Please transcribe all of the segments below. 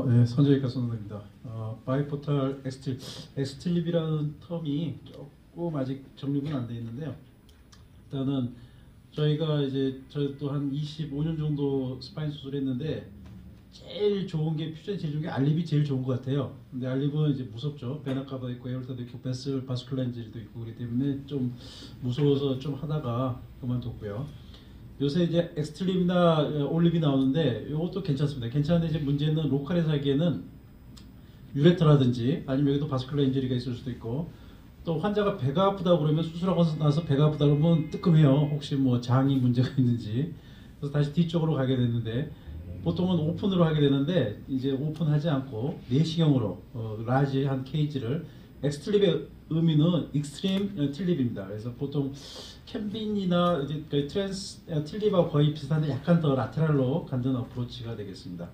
네, 선재익과 선생입니다. 바이포탈 엑스틸립이라는 텀이 조금 아직 정립은 안 돼 있는데요. 일단은 저희가 이제 저도 한 25년 정도 스파인 수술했는데 제일 좋은 게 퓨전이 제일 좋은 게 알립이 제일 좋은 것 같아요. 근데 알립은 이제 무섭죠. 베나카도 있고 에올타도 있고 베슬 바스큘라 인지도 있고 그렇기 때문에 좀 무서워서 좀 하다가 그만뒀고요. 요새 이제 엑스트림이나 올립이 나오는데 이것도 괜찮습니다. 괜찮은데 이제 문제는 로컬에서 하기에는 유레터라든지 아니면 여기도 바스큘라 인저리가 있을 수도 있고 또 환자가 배가 아프다 그러면 수술하고 나서 배가 아프다 그러면 뜨끔해요. 혹시 뭐 장이 문제가 있는지. 그래서 다시 뒤쪽으로 가게 되는데 보통은 오픈으로 하게 되는데 이제 오픈하지 않고 내시경으로 라지한 케이지를 엑스트립의 의미는 익스트림 틸립입니다. 그래서 보통 캠빈이나 이제 트랜스 틸립하고 거의 비슷한데 약간 더 라테랄로 간다는 어프로치가 되겠습니다.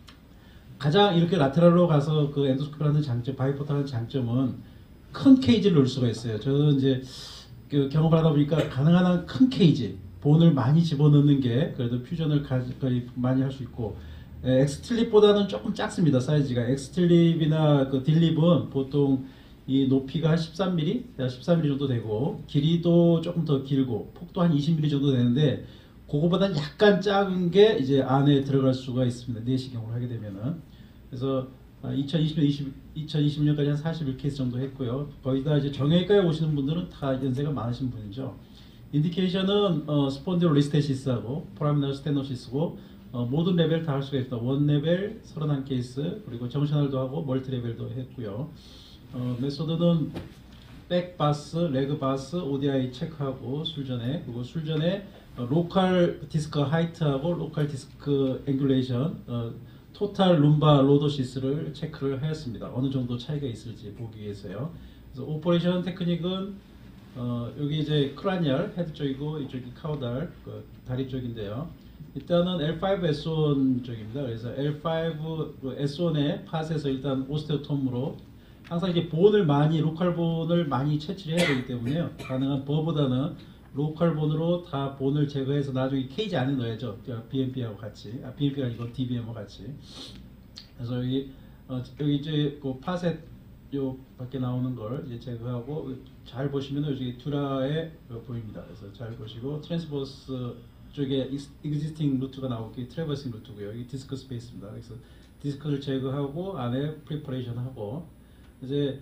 가장 이렇게 라테랄로 가서 그 엔도스코피를 하는 장점, 바이포탈 하는 장점은 큰 케이지를 넣을 수가 있어요. 저는 이제 그 경험을 하다 보니까 가능한 한 큰 케이지, 본을 많이 집어넣는 게 그래도 퓨전을 거의 많이 할 수 있고 엑스틸립보다는 조금 작습니다. 사이즈가 엑스틸립이나 그 딜립은 보통 이 높이가 한 13mm, 14mm 정도 되고 길이도 조금 더 길고 폭도 한 20mm 정도 되는데 그거보다는 약간 작은 게 이제 안에 들어갈 수가 있습니다. 내시경을 하게 되면은. 그래서 2020년까지 한 41케이스 정도 했고요. 거의 다 이제 정형외과에 오시는 분들은 다 연세가 많으신 분이죠. 인디케이션은 스폰디로리스테시스하고 포라미널 스테노시스고 모든 레벨 다 할 수가 있다. 원 레벨 31케이스 그리고 정셔널도 하고 멀티 레벨도 했고요. 메소드는 백바스, 레그바스, ODI 체크하고 술전에 그리고 술전에 로컬 디스크 하이트하고 로컬 디스크 앵귤레이션 토탈 룸바 로도시스를 체크를 하였습니다. 어느 정도 차이가 있을지 보기 위해서요. 그래서 오퍼레이션 테크닉은 여기 이제 크라니얼 헤드 쪽이고 이쪽이 카우달 다리 쪽인데요. 일단은 L5S1 쪽입니다. 그래서 L5 S1의 팟에서 일단 오스테오톰으로 항상 이게 본을 많이 로컬 본을 많이 채취를 해야 되기 때문에요. 가능한 버보다는 로컬 본으로 다 본을 제거해서 나중에 케이지 안에 넣어야죠. BMP하고 같이, BMP가 아니고 DBM하고 같이. 그래서 여기 이제 그 파셋 요 밖에 나오는 걸 이제 제거하고 잘 보시면 여기 듀라에 보입니다. 그래서 잘 보시고 트랜스버스 쪽에 existing 루트가 나오기 트래버싱 루트고요. 여기 디스크 스페이스입니다. 그래서 디스크를 제거하고 안에 프리퍼레이션 하고 이제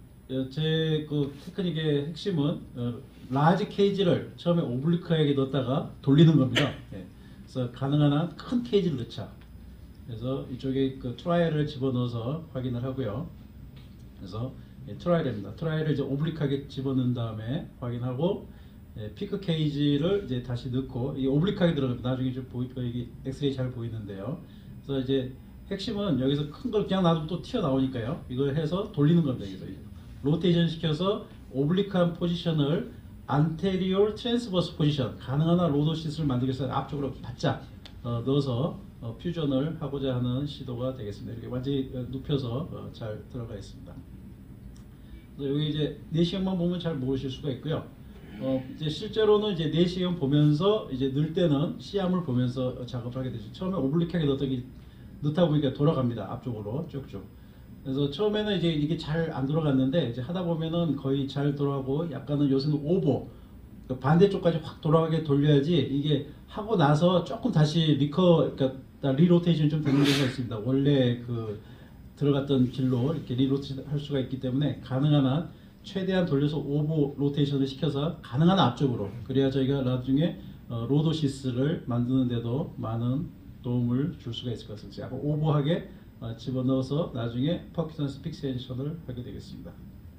제 그 테크닉의 핵심은 라지 케이지를 처음에 오블리크하게 넣었다가 돌리는 겁니다. 예. 그래서 가능한 한 큰 케이지를 넣자. 그래서 이쪽에 그 트라이얼을 집어넣어서 확인을 하고요. 그래서 트라이얼입니다. 트라이얼을 이제 오블리크하게 집어넣은 다음에 확인하고 피크 케이지를 이제 다시 넣고 이 오블리크하게 들어갑니다. 나중에 좀 여기 엑스레이 잘 보이는데요. 그래서 이제 핵심은 여기서 큰 걸 그냥 놔두면 또 튀어나오니까요. 이걸 해서 돌리는 겁니다. 그래서 로테이션 시켜서 오블리크한 포지션을 안테리얼 트랜스버스 포지션 가능한 한 로도시스를 만들기 위해서 앞쪽으로 바짝 넣어서 퓨전을 하고자 하는 시도가 되겠습니다. 이렇게 완전히 눕혀서 잘 들어가 있습니다. 그래서 여기 이제 내시경만 보면 잘 모르실 수가 있고요. 이제 실제로는 이제 내시경 보면서 이제 넣을 때는 시암을 보면서 작업하게 되죠. 처음에 오블리크하게 넣었더니 넣다 보니까 돌아갑니다. 앞쪽으로 쭉쭉. 그래서 처음에는 이제 이게 잘 안 돌아갔는데 이제 하다 보면은 거의 잘 돌아가고 약간은 요새는 오버 반대쪽까지 확 돌아가게 돌려야지 이게 하고 나서 조금 다시 그러니까 리로테이션 좀 되는 경우가 있습니다. 원래 그 들어갔던 길로 이렇게 리로테이션 할 수가 있기 때문에 가능한 한 최대한 돌려서 오버 로테이션을 시켜서 가능한 한 앞쪽으로 그래야 저희가 나중에 로도시스를 만드는 데도 많은 도움을 줄 수가 있을 것 같습니다. 약간 오버하게 집어넣어서 나중에 퍼키슨스 픽세이션을 하게 되겠습니다.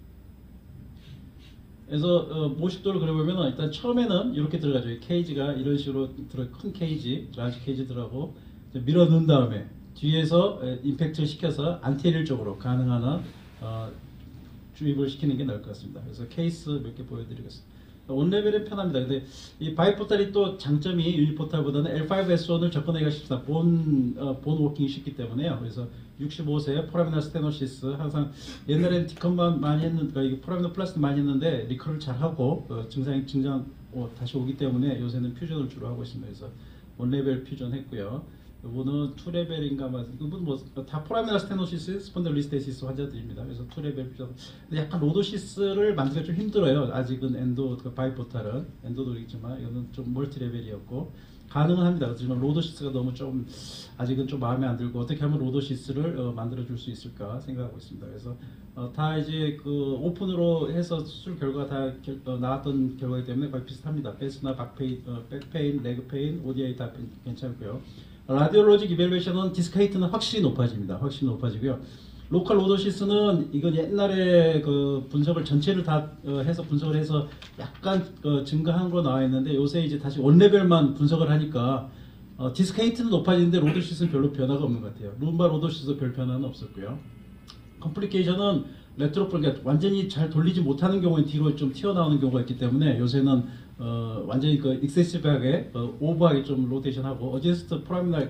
그래서 모식도를 그려보면 일단 처음에는 이렇게 들어가죠. 케이지가 이런 식으로 큰 케이지, 라지 케이지 들어가고 밀어 넣은 다음에 뒤에서 임팩트를 시켜서 안테리얼 쪽으로 가능한 한 주입을 시키는 게 나을 것 같습니다. 그래서 케이스 몇 개 보여드리겠습니다. 원레벨은 편합니다. 근데 이 바이포탈이 또 장점이 유니포탈보다는 L5S1을 접근하기가 쉽습니다. 본 워킹이 쉽기 때문에요. 그래서 65세 포라미널 스테노시스 항상 옛날에는 디컨만 많이 했는데 그러니까 포라미널 플라스틱 많이 했는데 리커를 잘하고 증상이 다시 오기 때문에 요새는 퓨전을 주로 하고 있습니다. 그래서 원레벨 퓨전 했고요. 이거는 2레벨인가만 이건 뭐다 포라미널 스테노시스, 스폰딜로리스테시스 환자들입니다. 그래서 2레벨 좀 약간 로도시스를 만들기가 좀 힘들어요. 아직은 엔도 바이포탈은 엔도도 있지만 이거는 좀 멀티레벨이었고 가능은 합니다. 하지만 로도시스가 너무 좀 아직은 좀 마음에 안 들고 어떻게 하면 로도시스를 만들어 줄 수 있을까 생각하고 있습니다. 그래서 다 이제 그 오픈으로 해서 수술 결과 다 나왔던 결과이기 때문에 거의 비슷합니다. 베스나 박페인, 백페인, 레그페인, ODI 다 괜찮고요. 라디올로직 이밸루에이션은 디스크헤이트는 확실히 높아집니다. 확실히 높아지고요. 로컬 로도시스는 이건 옛날에 그 분석을 전체를 다 해서 분석을 해서 약간 증가한 걸로 나와 있는데 요새 이제 다시 원레벨만 분석을 하니까 디스크헤이트는 높아지는데 로도시스는 별로 변화가 없는 것 같아요. 룸바 로도시스도 별 변화는 없었고요. 컴플리케이션은 레트로폴 완전히 잘 돌리지 못하는 경우에 뒤로 좀 튀어나오는 경우가 있기 때문에 요새는 완전히 그 익세시브하게 오버하게 좀 로테이션하고 어제스트 프라미널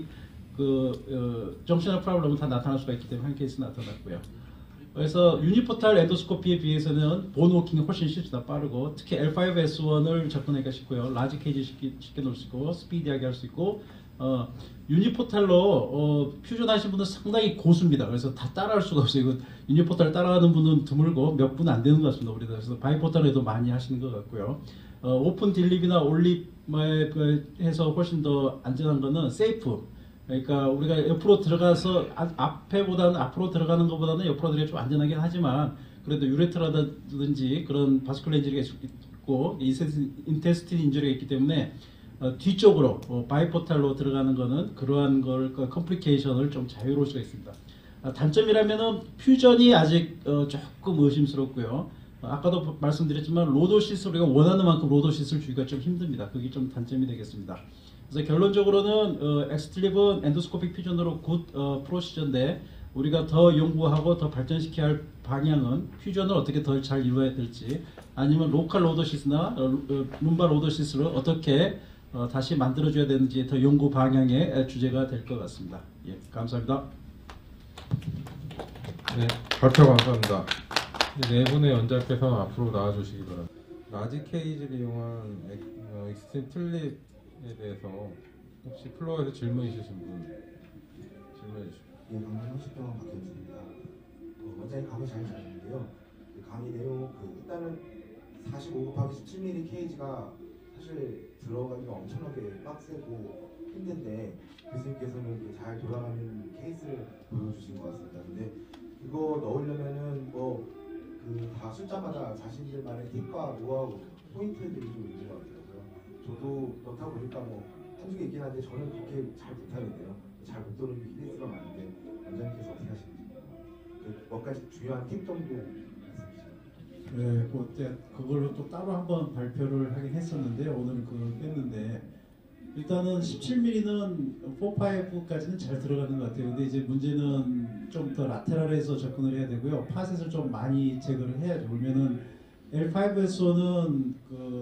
정셔널 프로블럼은 다 나타날 수가 있기 때문에 한 케이스 나타났고요. 그래서 유니포탈 엔도스코피에 비해서는 본 워킹이 훨씬 쉽다 빠르고 특히 L5S1을 접근하기가 쉽고요. 라지 케이지 쉽게 놓을 수 있고 스피디하게 할 수 있고 유니포탈로 퓨전 하신 분은 상당히 고수입니다. 그래서 다 따라할 수가 없어요. 이거 유니포탈 따라하는 분은 드물고 몇 분 안 되는 것 같습니다. 우리도 그래서 바이포탈에도 많이 하시는 것 같고요. 오픈 딜립이나 올립에 해서 훨씬 더 안전한 거는 세이프. 그러니까 우리가 옆으로 들어가서 앞에보다는 앞으로 들어가는 것보다는 옆으로 들어가 좀 안전하긴 하지만 그래도 유레트라든지 그런 바스큘러 인저리가 있고 인테스틴 인저리가 있기 때문에 뒤쪽으로 바이포탈로 들어가는 거는 그러한 걸 컴플리케이션을 좀 자유로울 수가 있습니다. 단점이라면은 퓨전이 아직 조금 의심스럽고요. 아까도 말씀드렸지만 로도시스 우리가 원하는 만큼 로도시스를 주기가 좀 힘듭니다. 그게 좀 단점이 되겠습니다. 그래서 결론적으로는 엑스틀립은 엔도스코픽 퓨전으로 굿 프로시저인데 우리가 더 연구하고 더 발전시켜야 할 방향은 퓨전을 어떻게 더 잘 이루어야 될지 아니면 로컬 로도시스나 룸바 로도시스를 어떻게 다시 만들어줘야 되는지 더 연구 방향의 주제가 될 것 같습니다. 예, 감사합니다. 네, 발표 감사합니다. 네 분의 연자께서는 앞으로 나와주시기 바랍니다. 라지 케이지를 이용한 익스트림 틀립에 대해서 혹시 플로어에서 질문 있으신 분 질문해 주시죠. 예, 강남 30병원 박현수입니다. 원장님 강의 잘 들었는데요. 강의 내용 일단은 45 곱하기 17mm 케이지가 사실 들어가기가 엄청나게 빡세고 힘든데 교수님께서는 잘 돌아가는 케이스를 보여주신 것 같습니다. 근데 이거 넣으려면은 다 숫자마다 자신들만의 팁과 노하우, 포인트들이 좀 있는 것 같더라고요. 저도 넣다 보니까 한두 개 있긴 한데 저는 그렇게 잘 못하는데요. 잘 못 도는 케이스가 많은데 원장님께서 어떻게 하시는지 몇 가지 중요한 팁 정도 말씀해 주시죠. 네, 그걸로 또 따로 한번 발표를 하긴 했었는데 오늘은 그걸 뺐는데 일단은 17mm는 4-5까지는 잘 들어가는 것 같아요. 근데 이제 문제는 좀 더 라테랄에서 접근을 해야 되고요. 파셋을 좀 많이 제거를 해야죠. 그러면은 L5S1은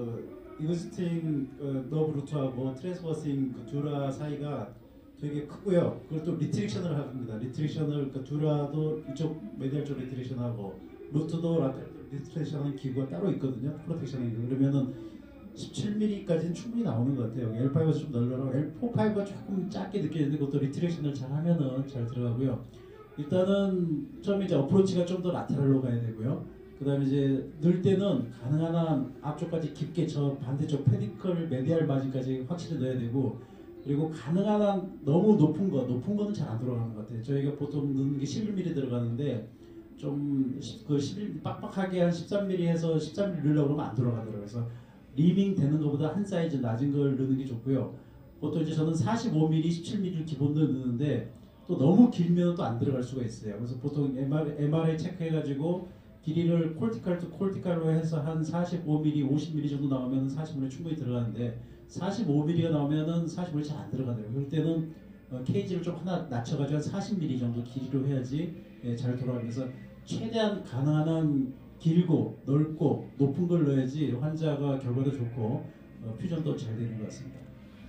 이그스팅 너브 루트하고 트랜스버싱 듀라 사이가 되게 크고요. 그걸 또 리트릭션을 합니다. 리트릭션을 듀라도 이쪽 메디얼 쪽 리트릭션하고 루트도 리트릭션하는 기구가 따로 있거든요. 프로텍션하는 기구. 그러면은 17mm까지는 충분히 나오는 것 같아요. L5가 좀 넓어요. L4-5가 조금 작게 느껴지는데 그것도 리트렉션을 잘 하면은 잘 들어가고요. 일단은 처음에 이제 어프로치가 좀 더 라테랄로 가야 되고요. 그 다음에 이제 넣을 때는 가능한 한 앞쪽까지 깊게 저 반대쪽 페디컬 메디알 마진까지 확실히 넣어야 되고 그리고 가능한 한 너무 높은 거는 잘 안 들어가는 것 같아요. 저희가 보통 넣는 게 11mm 들어가는데 좀 빡빡하게 한 13mm에서 13mm 넣으려고 하면 안 들어가더라고요. 그래서 리밍 되는 것보다 한 사이즈 낮은 걸 넣는 게 좋고요. 보통 이제 저는 45mm, 17mm를 기본으로 넣는데 또 너무 길면 또 안 들어갈 수가 있어요. 그래서 보통 MRI 체크해가지고 길이를 콜티칼 투 콜티칼로 해서 한 45mm, 50mm 정도 나오면 40mm 충분히 들어가는데 45mm가 나오면은 45mm 잘 안 들어가더라고요. 그럴 때는 케이지를 좀 하나 낮춰가지고 한 40mm 정도 길이로 해야지 잘 돌아가면서 최대한 가능한 한 길고 넓고 높은 걸 넣어야지 환자가 결과도 좋고 퓨전도 잘 되는 것 같습니다.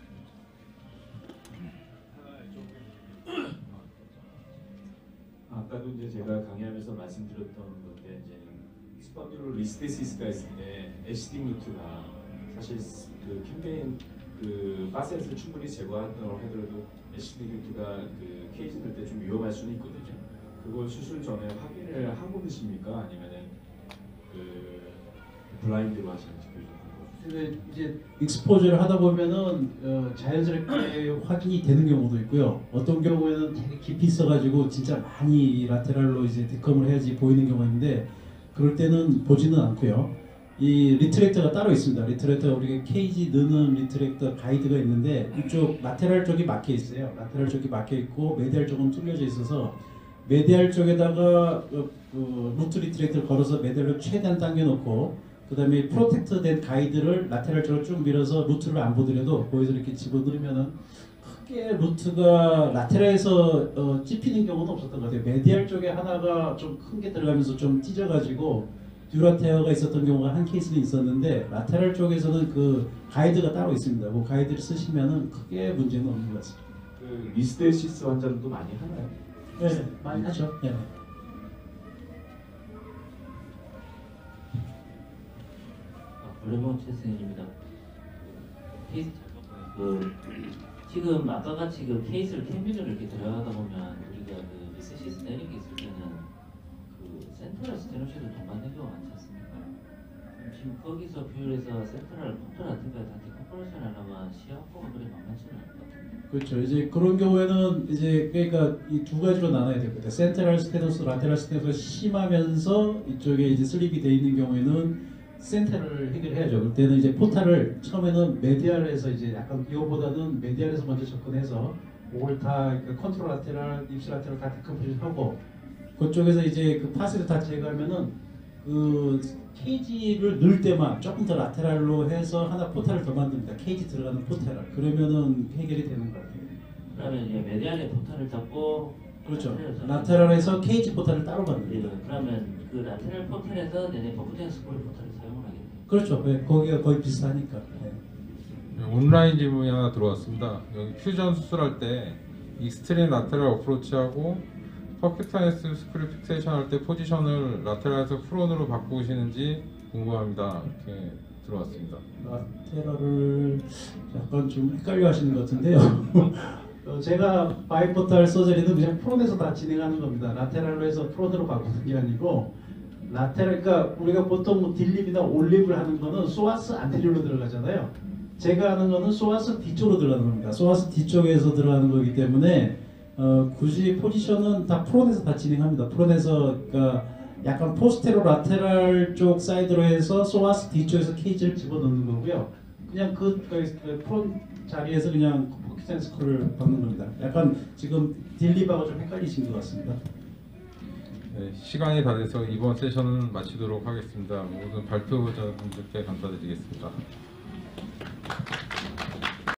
아까도 이제 제가 강의하면서 말씀드렸던 건데 이제 스펀딜로리스테시스가 있을 때 에시딩 루트가 사실 그 캠페인 파셋을 충분히 제거한다고 하더라도 HD 격투가 그 케이지 들 때 좀 위험할 수는 있거든요. 그걸 수술 전에 확인을 하고 드십니까? 아니면은 그 블라인드로 하시는지 교정. 근데 이제 익스포저를 하다 보면은 자연스럽게 확인이 되는 경우도 있고요. 어떤 경우에는 되게 깊이 있어가지고 진짜 많이 라테랄로 이제 뒷컴을 해야지 보이는 경우가 있는데 그럴 때는 보지는 않고요. 이 리트랙터가 따로 있습니다. 리트랙터 우리가 케이지 넣는 리트랙터 가이드가 있는데 이쪽 라테랄 쪽이 막혀 있어요. 라테랄 쪽이 막혀 있고 메디알 쪽은 뚫려져 있어서 메디알 쪽에다가 루트 리트랙터를 걸어서 메디알로 최대한 당겨놓고 그 다음에 프로텍트 된 가이드를 라테랄 쪽으로 쭉 밀어서 루트를 안 보더라도 거기서 이렇게 집어넣으면은 크게 루트가 라테랄에서 찝히는 경우는 없었던 것 같아요. 메디알 쪽에 하나가 좀 큰 게 들어가면서 좀 찢어가지고 듀라테어가 있었던 경우가 한 케이스는 있었는데 라테랄 쪽에서는 그 가이드가 따로 있습니다. 그 가이드를 쓰시면은 크게 문제는 없는 것 같습니다. 그 리스테시스 환자들도 많이 하나요? 네, 많이 하죠. 네. 블레몬 최선입니다. 케이스 지금 아까 같이 그 케이스를 캠핑을 이렇게 들어가다 보면 우리가 그 리셋시스 내리게 있을 때는 그 센트럴 스테노시를 동반된 경우가 많지 않습니까? 지금 거기서 비율해서 센트럴 컨트롤 같은 거다 디컴프레션 하려면 시야포가 그리 만만치는 않을 것 같아요. 그렇죠. 이제 그런 경우에는 이제 그러니까 이 두 가지로 나눠야 될 것 같아요. 센트럴 스테노스, 라테랄 스테노스가 심하면서 이쪽에 이제 슬립이 돼 있는 경우에는 센터를 해결해야죠. 그럴 때는 이제 포탈을 처음에는 메디알에서 이제 약간 이거보다는 메디알에서 먼저 접근해서 목을 다 컨트롤 라테랄, 입시 라테랄 다 디컴프레션 하고 그쪽에서 이제 그 파스를 다 제거하면은 그 케이지를 넣을 때만 조금 더 라테랄로 해서 하나 포탈을 더 만듭니다. 케이지 들어가는 포탈을. 그러면은 해결이 되는 것 같아요. 그러면 이제 메디알의 포탈을 잡고 그렇죠. 라테랄에서 케이지 포탈을 따로 만듭니다. 그러면 그 라테랄 포탈에서 내내 버프텐 스코리 포탈을 사용을 하겠네요. 그렇죠. 네, 거기가 거의 비슷하니까. 네. 온라인 질문이 하나 들어왔습니다. 여기 퓨전 수술할 때 익스트림 라테랄 어프로치하고 퍼큐타니스 스크류 픽세이션 할 때 포지션을 라테랄에서 프론으로 바꾸시는지 궁금합니다. 이렇게 들어왔습니다. 라테랄을 약간 좀 헷갈려 하시는 것 같은데요. 제가 바이포탈 서저리는 그냥 프론에서 다 진행하는 겁니다. 라테랄로 해서 프론으로 바꾸는 게 아니고 라테랄, 그러니까 우리가 보통 딜립이나 올립을 하는 거는 소아스 안테리어로 들어가잖아요. 제가 하는 거는 소아스 뒤쪽으로 들어가는 겁니다. 소아스 뒤쪽에서 들어가는 거기 때문에 굳이 포지션은 다 프론에서 다 진행합니다. 프론에서 그러니까 약간 포스테로 라테랄 쪽 사이드로 해서 소아스 뒤쪽에서 케이지를 집어넣는 거고요. 그냥 그 프론 자리에서 그냥 포켓 스크를 박는 겁니다. 약간 지금 딜립하고 좀 헷갈리신 것 같습니다. 네, 시간이 다 돼서 이번 세션은 마치도록 하겠습니다. 모든 발표자분들께 감사드리겠습니다.